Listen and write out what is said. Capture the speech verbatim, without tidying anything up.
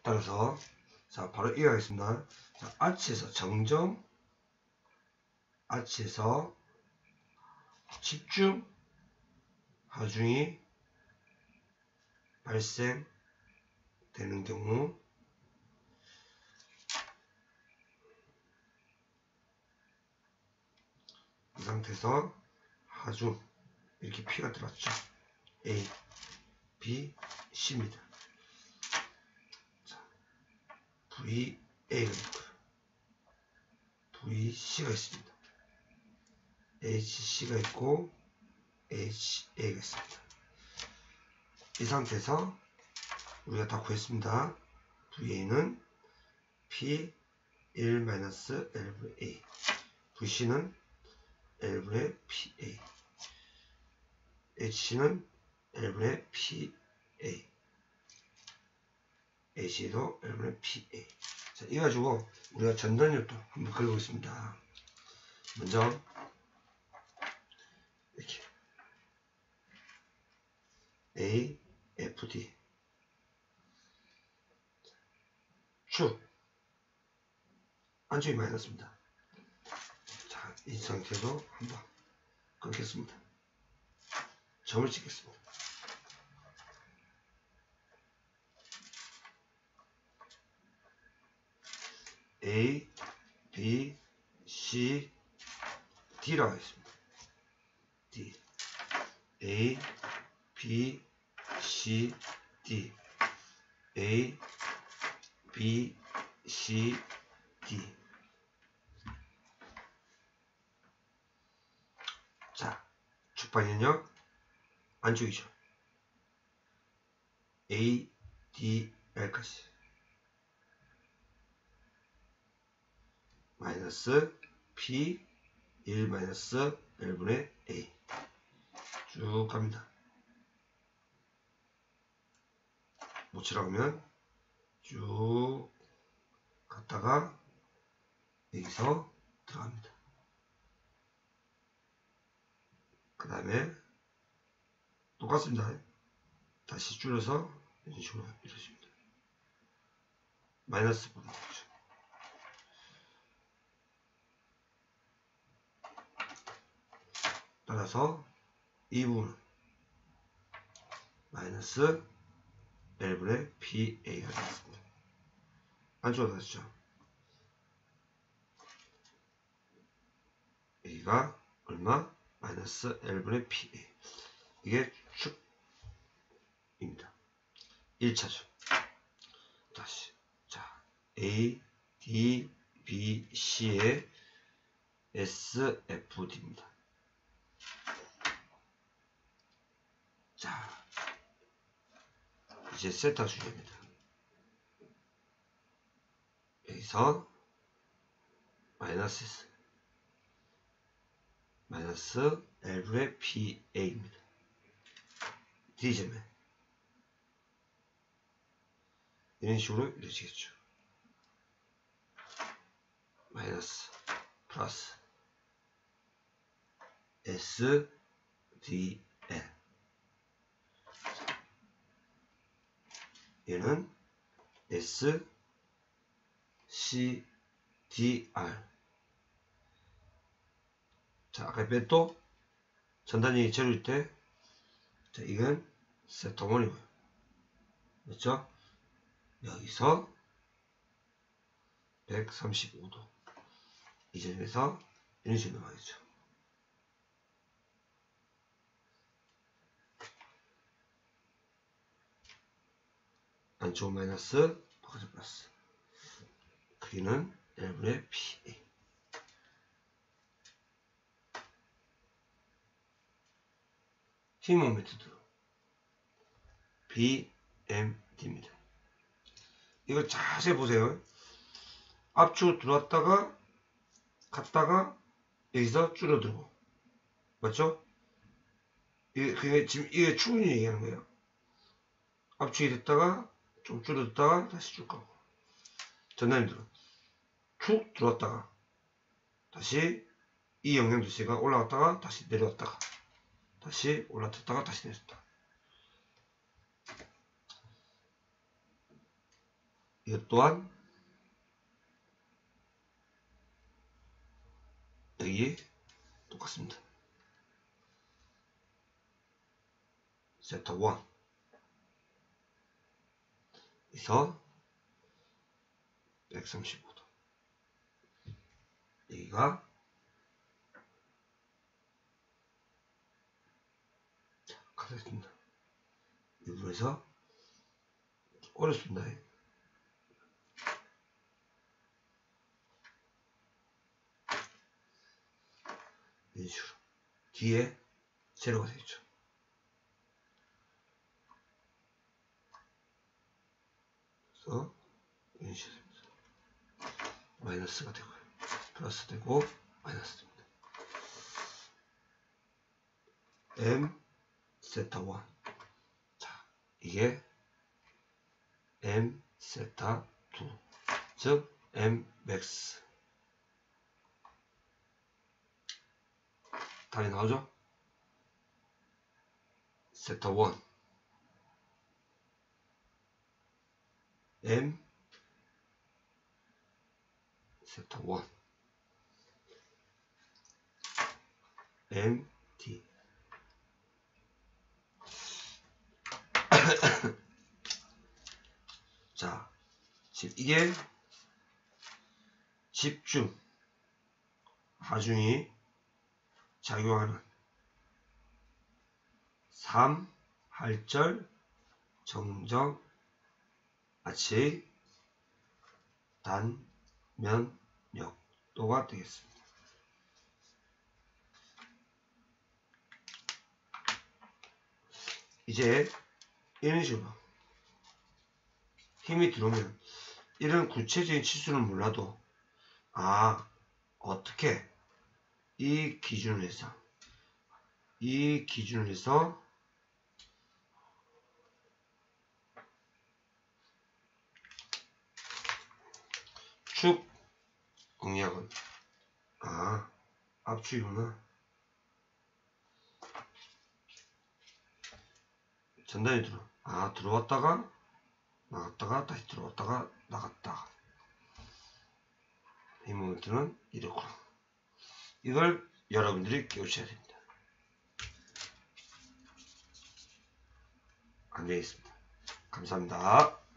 따라서 자 바로 이어가겠습니다. 자, 아치에서 정점, 아치에서 집중 하중이 발생되는 경우 이 상태에서 하중 이렇게 P가 들어왔죠. A, B, C입니다. 자, V, A가 있고요. V, C가 있습니다. H, C가 있고 H, A가 있습니다. 이 상태에서 우리가 다 구했습니다. 브이에이는 P 일 마이너스 L분의 A, 브이씨는 L분의 피에이, H는 L분의 피에이, H도 L분의 피에이. 자, 이 가지고 우리가 전단율도 한번 그려보겠습니다. 먼저 이렇게 A, 에프, D 축 안쪽이 마이너스입니다. 자, 이 상태로 한번 끊겠습니다. 점을 찍겠습니다. A, B, C, D라고 하겠습니다. D, A, B, C, D, A, B, C, D. 자, 축방연역 안쪽이죠. A, D, L까지 마이너스 P 일 마이너스 L분의 A 쭉 갑니다. 못 치라고면 쭉 갔다가 여기서 들어갑니다. 그 다음에 똑같습니다. 다시 줄여서 이런 식으로 이루어집니다. 마이너스 부분 되죠. 따라서 이 부분은 마이너스 L분의 피에이가 되겠습니다. 안쪽으로 가시죠. A가 얼마? 마이너스 L분의 피에이. 이게 축입니다. 일 차죠. 다시. 자, A, D, B, C의 에스, 에프, D입니다. 자, 이제 세타 주제입니다. 여기서 마이너스 S, 마이너스 L분의 피에이입니다. D점에 이런 식으로 이루어지겠죠. 마이너스 플러스 S, D, L. 얘는 S, C, D, R. 자, 아까 또 전단이 저릴 때, 자, 이건 세타 원이고요. 맞죠? 여기서 백삼십오 도. 이 점에서 이런 식으로 넘어가겠죠. 안쪽 마이너스, 바깥쪽 플러스. 크기는 L분의 피에이. 힘은 메트드 비엠디입니다. 이거 자세히 보세요. 앞쪽으로 들어왔다가 갔다가 여기서 줄어들고, 맞죠? 이게, 그게 지금 이게 충분히 얘기하는 거예요. 압축이 됐다가 좀 줄어들다가 다시 쭉 가고, 전단님들은 쭉 들어왔다가 다시 이 영향 주체가 올라갔다가 다시 내려왔다가 다시 올라탔다가 다시 내렸다. 이것 또한 여기 똑같습니다. 세타 일 에서 백삼십오 도 여기가 가겠습니다. 이 부분에서 어렵습니다. 이런 식으로 뒤에 제로가 되겠죠. 그래서 이런 식으로 됩니다. 마이너스가 되고요. 플러스 되고 마이너스 됩니다. M 세타 일. 자, 이게 M 세타 이. 즉 M 맥스. 답이 나오죠? 세타 일 M 세타 일 M D 자, 지금 이게 집중 하중이 작용하는 삼 할절 정정 아치 단면역도가 되겠습니다. 이제 이런 식으로 힘이 들어오면 이런 구체적인 치수는 몰라도 아 어떻게 이 기준을 해서 이 기준을 해서 축 응약은 아 압축이구나. 전단이 들어 아 들어왔다가 나갔다가 다시 들어왔다가 나갔다가 이 모멘트는 이렇구나. 이걸 여러분들이 깨우쳐야 됩니다. 안녕히 있습니다. 감사합니다.